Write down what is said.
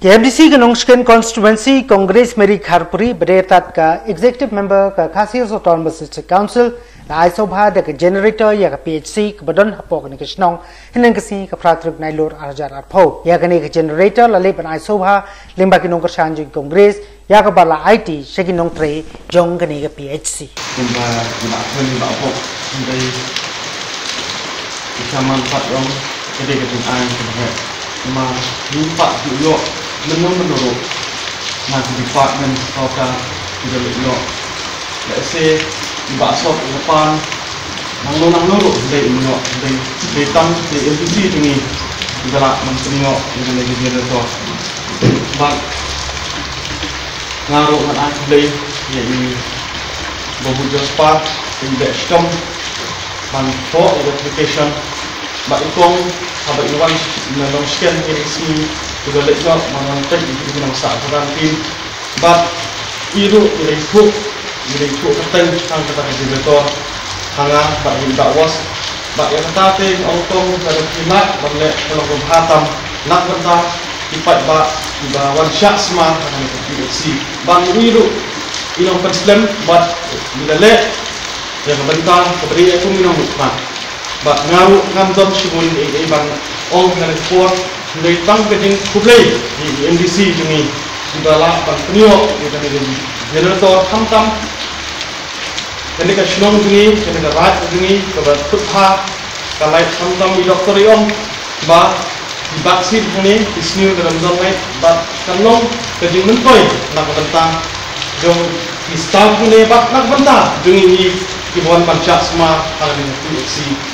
KMDC के नोंगस्केन कॉन्स्टिट्यूएंसी कांग्रेस मेरी खारपुरी बरेतात का एग्जीक्यूटिव मेंबर का खासियत ऑटोनमस डिस्ट्रिक्ट काउंसिल आइसोभा द जनरेटर या PHC के बदन हपोक ने किस्नों हिनन किसी का प्राथमिक नाइलोर आजार आरफो या कने के जनरेटर लले बन आइसोभा लिंबा की नोंगर शांजु कांग्रेस या का बाला IT शेकी नोंग ट्रे जोंग कने के PHC लिंबा लिंबा हपोक dari kesamaan Pak Rong jadi ketentuan sebenarnya cuma lupa dulu menurut masih department kota juga dulu let's say di basok depan nang dari dulu dari tang dari MPC ini juga menteri dengan negara itu bang ngaruh dengan aku dari ini bahu jaspat investment man for identification ba ikong habang iwan nang scan PHC juga lekno manantek itu nang sa karantin but iru iru katan ang kata dito hanga ba hinda was ba yang tate autong dari kimat bangle kalau hatam nak benta ipat ba wan syasma kan PHC bang iru inong paslam but dilale yang bentang keberi aku minum bukan, bak ngaru ngamdom simun bang ong dari kuat dari tang keding kublai di MDC ini dibala bang penio dari generator tam jadi ke sinong ini jadi ke rat ini keber putha kalai tam di dokter iom ba di vaksin ini disniu dalam zonai bak kanong keding mentoi nak bentang jong di staff ini bak nak bentang jong ini Ibuan pancak semua hal ini PHC